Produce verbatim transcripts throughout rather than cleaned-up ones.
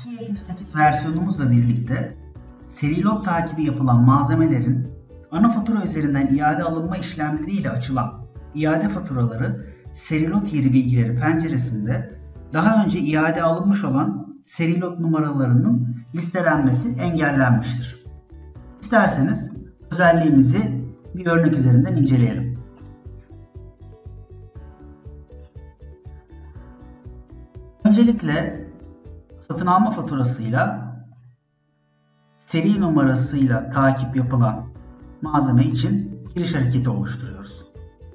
iki nokta yetmiş sekiz versiyonumuzla birlikte seri lot takibi yapılan malzemelerin ana fatura üzerinden iade alınma işlemleriyle açılan iade faturaları seri lot yeri bilgileri penceresinde daha önce iade alınmış olan seri lot numaralarının listelenmesi engellenmiştir. İsterseniz özelliğimizi bir örnek üzerinden inceleyelim. Öncelikle satın alma faturasıyla seri numarasıyla takip yapılan malzeme için giriş hareketi oluşturuyoruz.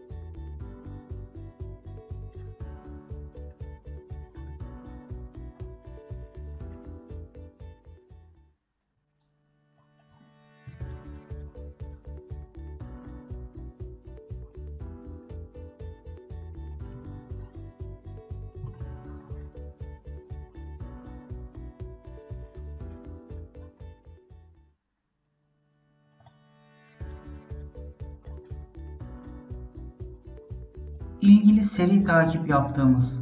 İlgili seri takip yaptığımız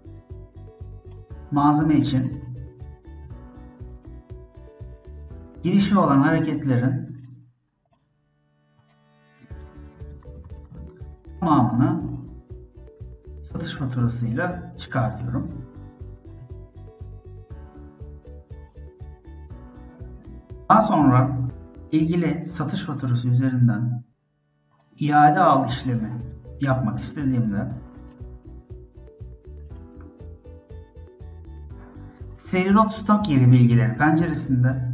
malzeme için girişi olan hareketlerin tamamını satış faturasıyla çıkartıyorum. Daha sonra ilgili satış faturası üzerinden iade al işlemi yapmak istediğimde seri lot stok yeri bilgileri penceresinde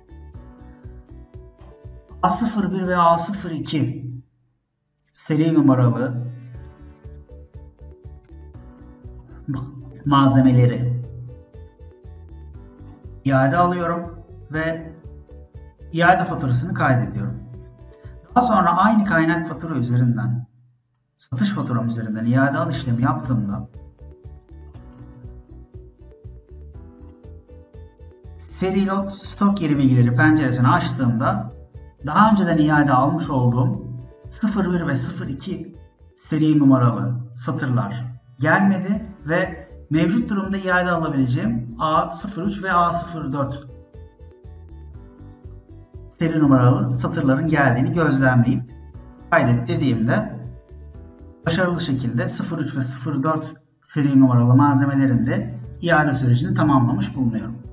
A sıfır bir ve A sıfır iki seri numaralı malzemeleri iade alıyorum ve iade faturasını kaydediyorum. Daha sonra aynı kaynak fatura üzerinden satış faturam üzerinden iade al işlemi yaptığımda seri lot stok yeri bilgileri penceresini açtığımda daha önceden iade almış olduğum sıfır bir ve sıfır iki seri numaralı satırlar gelmedi ve mevcut durumda iade alabileceğim A sıfır üç ve A sıfır dört seri numaralı satırların geldiğini gözlemleyip kaydet dediğimde başarılı şekilde sıfır üç ve sıfır dört seri numaralı malzemelerin de iade sürecini tamamlamış bulunuyorum.